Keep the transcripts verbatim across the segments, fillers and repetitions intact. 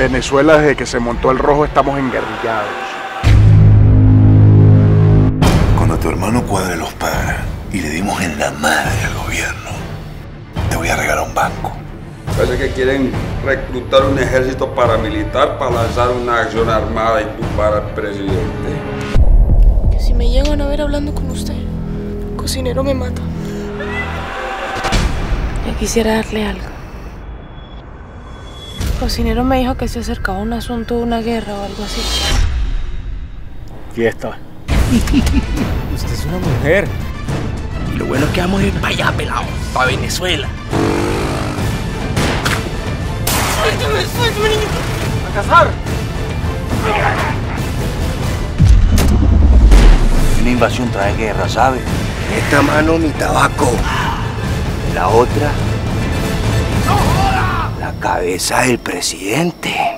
Venezuela, desde que se montó el rojo, estamos enguerrillados. Cuando tu hermano cuadre los paga y le dimos en la madre al gobierno, te voy a regalar un banco. Parece que quieren reclutar un ejército paramilitar para lanzar una acción armada y tumbar al presidente. Que si me llegan a ver hablando con usted, cocinero me mata. Yo quisiera darle algo. Cocinero me dijo que se acercaba un asunto de una guerra o algo así. Fiesta. Usted es una mujer. Y lo bueno es que vamos a ir para allá, pelado, para Venezuela. ¡Suéltame, suéltame, niño! ¡A cazar! Una invasión trae guerra, ¿sabes? En esta mano mi tabaco. En la otra, la cabeza del presidente.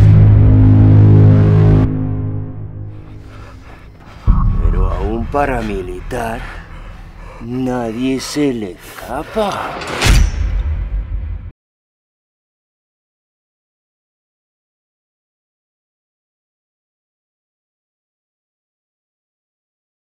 Pero a un paramilitar nadie se le escapa.